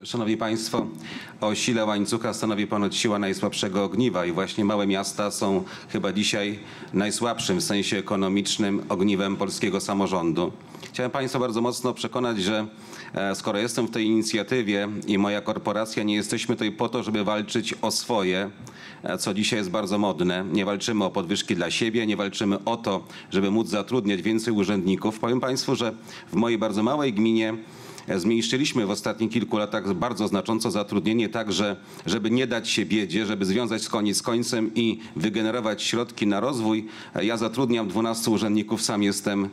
Szanowni Państwo, o sile łańcucha stanowi ponoć siła najsłabszego ogniwa i właśnie małe miasta są chyba dzisiaj najsłabszym w sensie ekonomicznym ogniwem polskiego samorządu. Chciałem Państwa bardzo mocno przekonać, że skoro jestem w tej inicjatywie i moja korporacja, nie jesteśmy tutaj po to, żeby walczyć o swoje, co dzisiaj jest bardzo modne. Nie walczymy o podwyżki dla siebie, nie walczymy o to, żeby móc zatrudniać więcej urzędników. Powiem Państwu, że w mojej bardzo małej gminie zmniejszyliśmy w ostatnich kilku latach bardzo znacząco zatrudnienie, tak żeby nie dać się biedzie, żeby związać koniec z końcem i wygenerować środki na rozwój. Ja zatrudniam 12 urzędników, sam jestem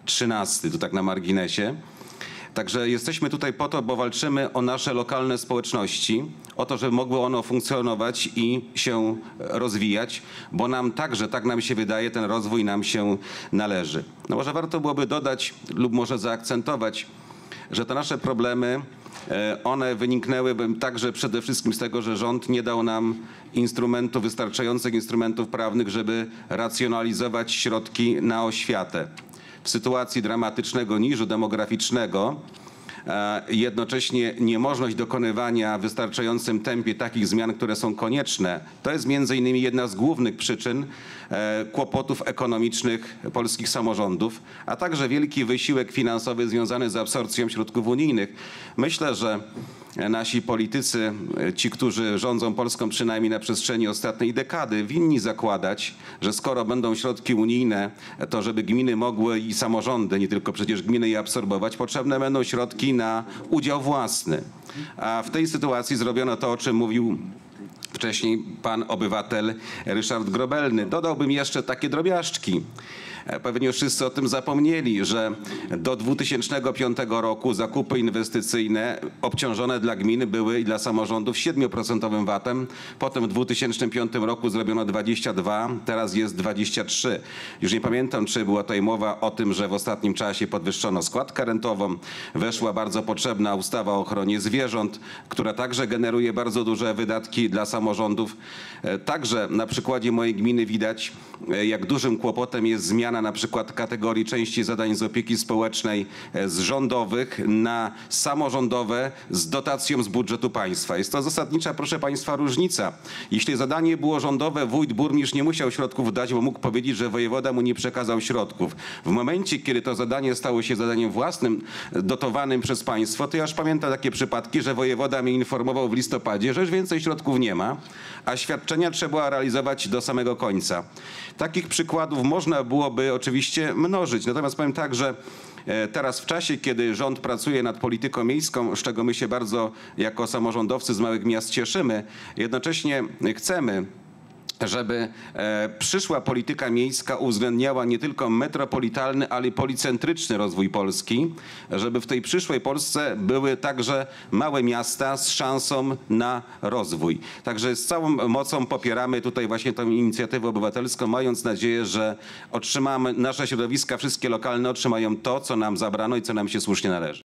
13, to tak na marginesie. Także jesteśmy tutaj po to, bo walczymy o nasze lokalne społeczności, o to, żeby mogło ono funkcjonować i się rozwijać, bo nam także, tak nam się wydaje, ten rozwój nam się należy. No może warto byłoby dodać lub może zaakcentować, że te nasze problemy, one wyniknęły także przede wszystkim z tego, że rząd nie dał nam wystarczających instrumentów prawnych, żeby racjonalizować środki na oświatę. W sytuacji dramatycznego niżu demograficznego jednocześnie niemożność dokonywania w wystarczającym tempie takich zmian, które są konieczne, to jest między innymi jedna z głównych przyczyn kłopotów ekonomicznych polskich samorządów, a także wielki wysiłek finansowy związany z absorpcją środków unijnych. Myślę, że nasi politycy, ci, którzy rządzą Polską przynajmniej na przestrzeni ostatniej dekady, winni zakładać, że skoro będą środki unijne, to żeby gminy mogły i samorządy, nie tylko przecież gminy je absorbować, potrzebne będą środki na udział własny. A w tej sytuacji zrobiono to, o czym mówił wcześniej pan obywatel Ryszard Grobelny. Dodałbym jeszcze takie drobiażdżki. Pewnie już wszyscy o tym zapomnieli, że do 2005 roku zakupy inwestycyjne obciążone dla gmin były i dla samorządów 7% VAT-em. Potem w 2005 roku zrobiono 22, teraz jest 23. Już nie pamiętam, czy była tutaj mowa o tym, że w ostatnim czasie podwyższono składkę rentową. Weszła bardzo potrzebna ustawa o ochronie zwierząt, która także generuje bardzo duże wydatki dla samorządów. Także na przykładzie mojej gminy widać, jak dużym kłopotem jest zmiana na przykład kategorii części zadań z opieki społecznej z rządowych na samorządowe z dotacją z budżetu państwa. Jest to zasadnicza, proszę Państwa, różnica. Jeśli zadanie było rządowe, wójt, burmistrz nie musiał środków dać, bo mógł powiedzieć, że wojewoda mu nie przekazał środków. W momencie, kiedy to zadanie stało się zadaniem własnym, dotowanym przez państwo, to ja już pamiętam takie przypadki, że wojewoda mnie informował w listopadzie, że już więcej środków nie ma, a świadczenia trzeba realizować do samego końca. Takich przykładów można byłoby oczywiście mnożyć. Natomiast powiem tak, że teraz w czasie, kiedy rząd pracuje nad polityką miejską, z czego my się bardzo jako samorządowcy z małych miast cieszymy, jednocześnie chcemy, żeby przyszła polityka miejska uwzględniała nie tylko metropolitalny, ale i policentryczny rozwój Polski, żeby w tej przyszłej Polsce były także małe miasta z szansą na rozwój. Także z całą mocą popieramy tutaj właśnie tę inicjatywę obywatelską, mając nadzieję, że otrzymamy, nasze środowiska, wszystkie lokalne otrzymają to, co nam zabrano i co nam się słusznie należy.